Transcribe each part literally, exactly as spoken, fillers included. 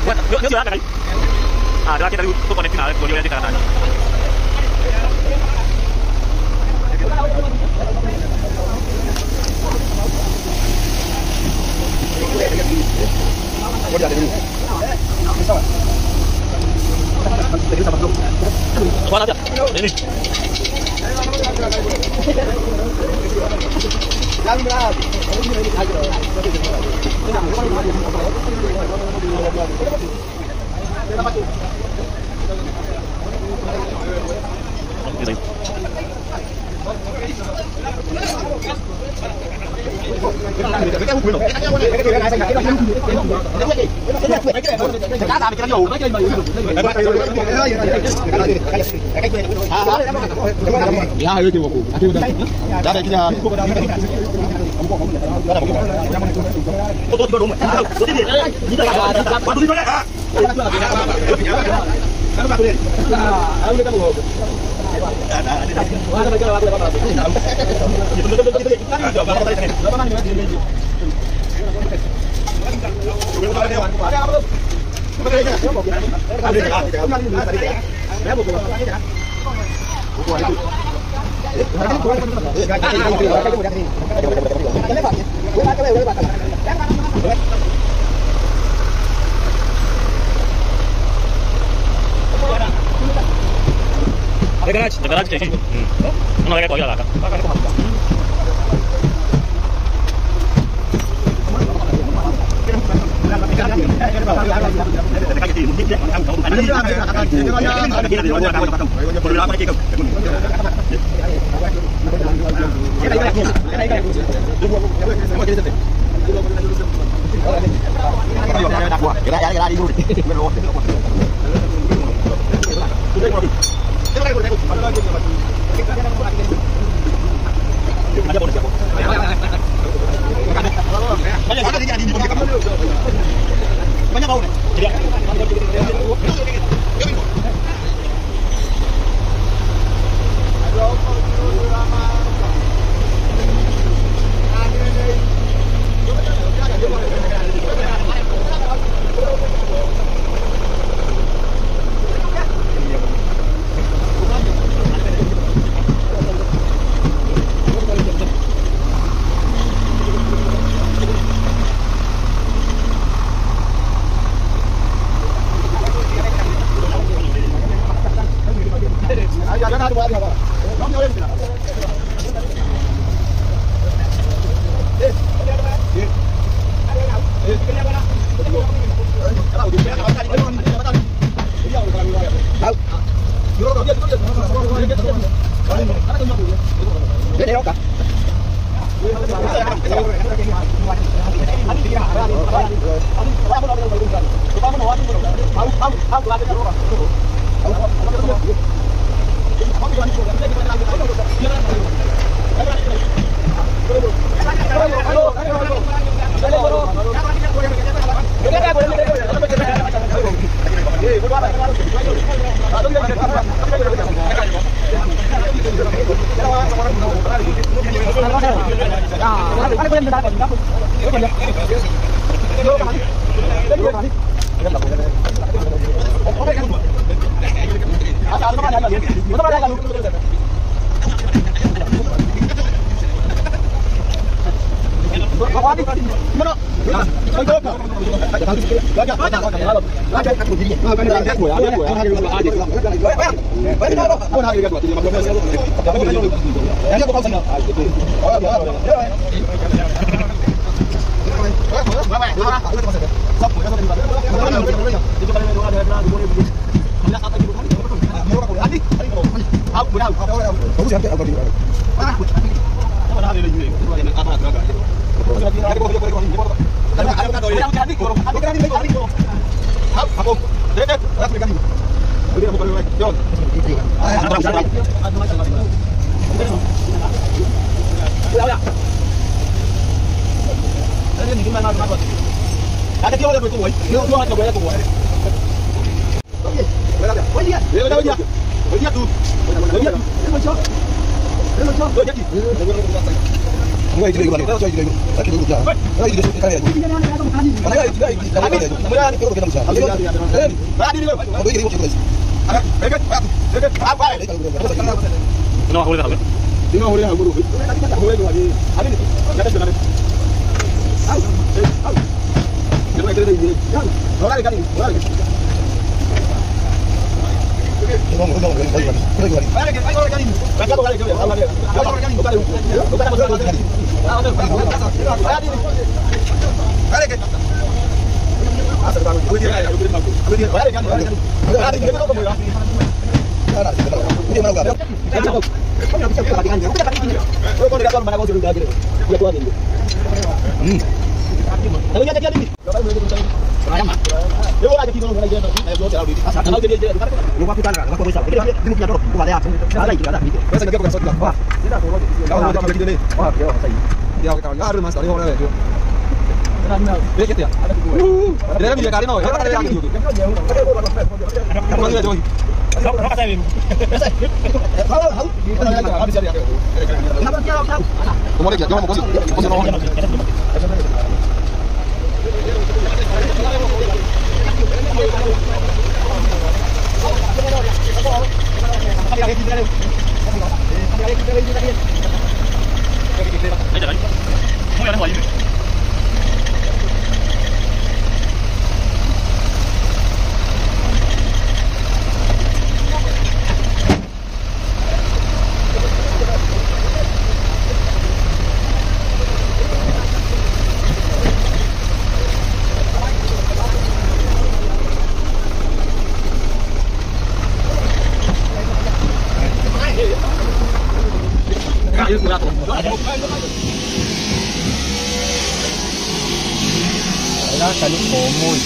Nước nước cái đấy. À, đó kita dulu tuh koneksi nah, audio aja katanya. Apa aja? Ini. Ya, ayo coba aku. Ada udah. Ada kita. Foto di rumah. Foto di. Kita ada. Foto di mana? Kan aku lihat. Ah, ayo kita mau. Ada ada. Ada baca apa apa. Itu betul betul kita kan coba apa tadi. Berapa mana di meja. Ada apa tuh? Ada aja. Ada aja. Ada aja. Saya buku apa aja. Buku itu. Ada garage, ada garage sih. Hmm. Mana lagi kau ya lah kan? Banyak bau nih. Wewe ile ile sio ile. Lakini ndio. Wewe ile sio kale. Ana wewe ile ile. Ana wewe mbona ni kwa mshahara. Eh. Baada ile wewe. Ndio ile ile sio. Ana. Eka. Eka. Apa ile. Ndio hole hole. Ndio hole hole. Hole hole. Hadi ni. Ndio ndio. Au. Au. Ndio ile ile. Ora kali. Ora. Vamos, vamos, vamos, vamos. Vale, que vale que vale que. Vale, vale que. Vale. Vale. Vale que. Hacer vamos. Voy a ir, voy a ir. Vale, que. Vale, que no como yo. Ahora, voy a mandar. Voy a poner acá para conseguir algo. Ya puedo hacer. Mm. Tapi ya jadi ni. Yo ahora que no me llamo, me lo quiero abrir. Hasta no tiene. Luego a quitar, luego a poner. Tengo que ir a otro, vale, ahora hay que dar. Pues se me queda con eso. Va. Mira, todo. Vamos a meter aquí. Ah, qué va, ahí. Ya que está, ya más, ahora voy a ver yo. Ve que te. Debe mi cara no, ya para aquí. ¿Cuándo yo voy? No, no pasa bien. ¿Cómo le llamo? ¿Cómo se llama? Muy bien, muy bien. Đó là nước bộ mùi.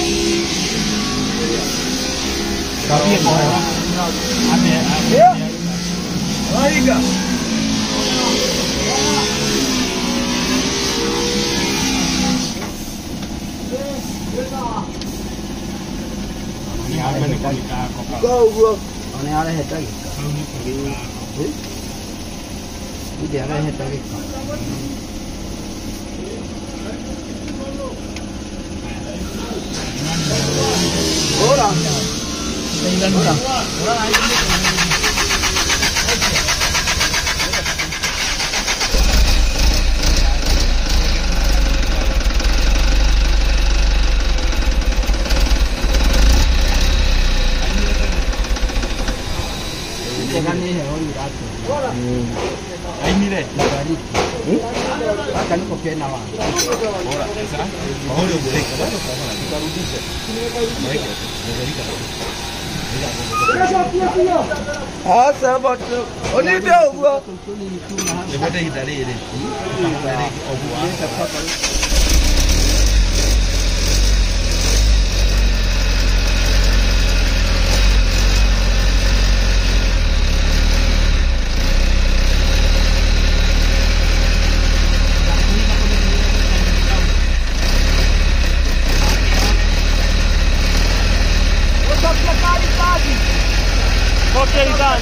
Có biết rồi. Anh nè, anh nè. Ơi kìa. Go go. Anh ở đây hết rồi. Đi ở đây hết rồi. Hola. Hola. Ahí mire. Akan ko kena wa. Ora, esa. Mau lo boleh ke mana? Kita rujuk je. Baik. Ah, sahabat. Oh ni dia gua. Dia boleh kita ni ni. Dari obu. Okey kan.